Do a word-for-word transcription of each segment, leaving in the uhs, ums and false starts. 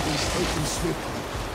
is taken swiftly.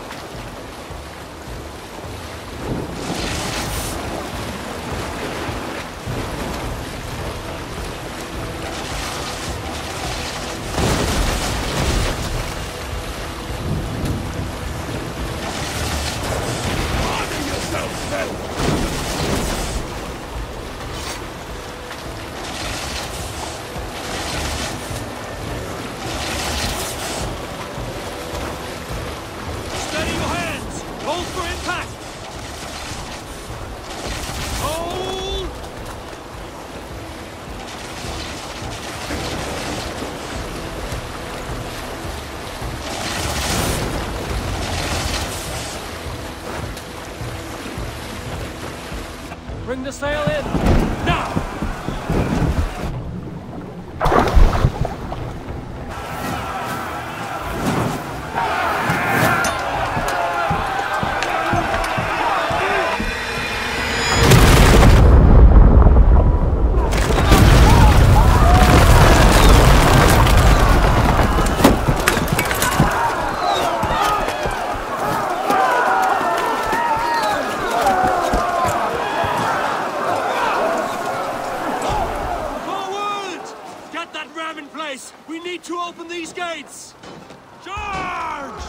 Bring the sail in! Now! We need to open these gates! Charge!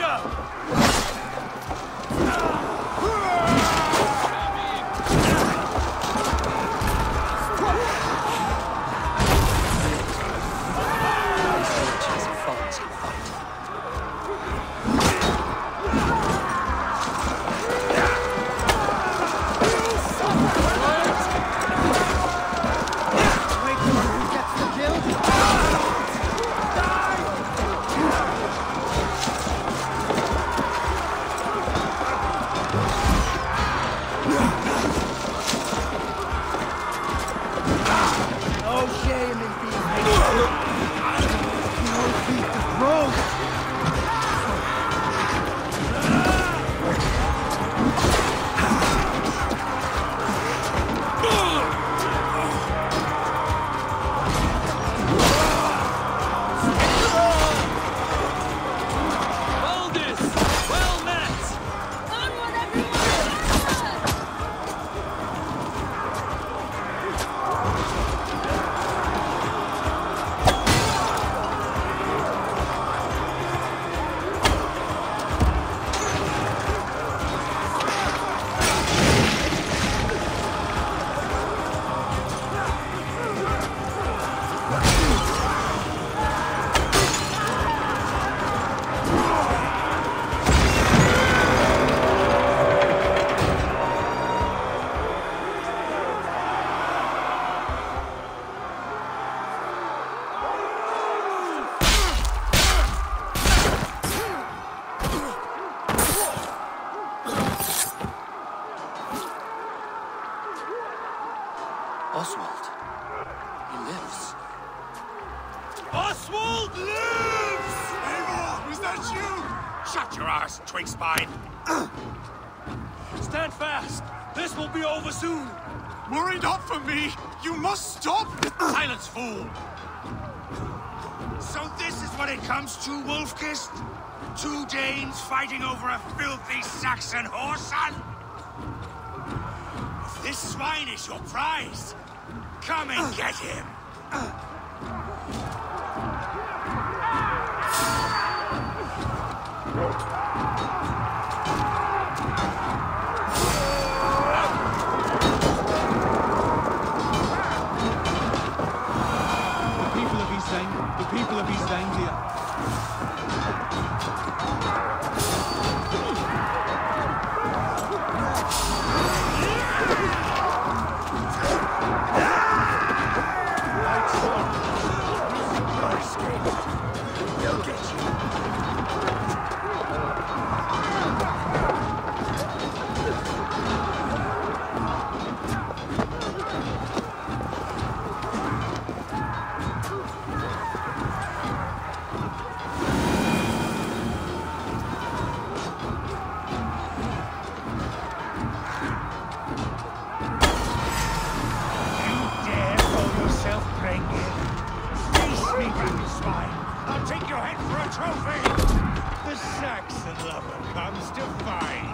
gotcha! Oswald. He lives. Oswald lives! Eivor, was that you? Shut your ass, twig spine. Stand fast. This will be over soon. Worry not for me. You must stop. Silence, fool. So this is what it comes to, Wolfkist? Two Danes fighting over a filthy Saxon whoreson? If this swine is your prize, come and get him. The people of East Anglia. They'll get you. I'll take your head for a trophy! The Saxon lover comes to fight!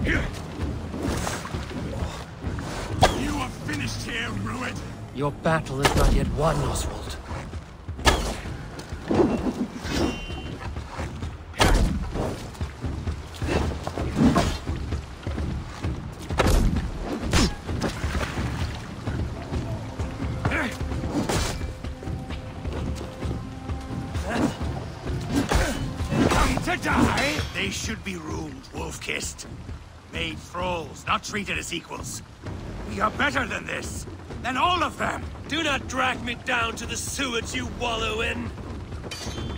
You are finished here, Rued. Your battle is not yet won, Oswald. To die? They should be ruined, Wolf-Kissed. Made thralls, not treated as equals. We are better than this. Than all of them. Do not drag me down to the sewage you wallow in.